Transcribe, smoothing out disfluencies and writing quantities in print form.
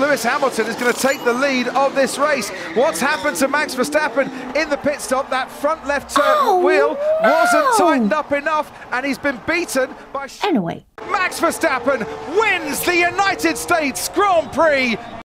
Lewis Hamilton is going to take the lead of this race. What's happened to Max Verstappen in the pit stop? That front left wheel wasn't tightened up enough, and he's been beaten by... Anyway. Max Verstappen wins the United States Grand Prix.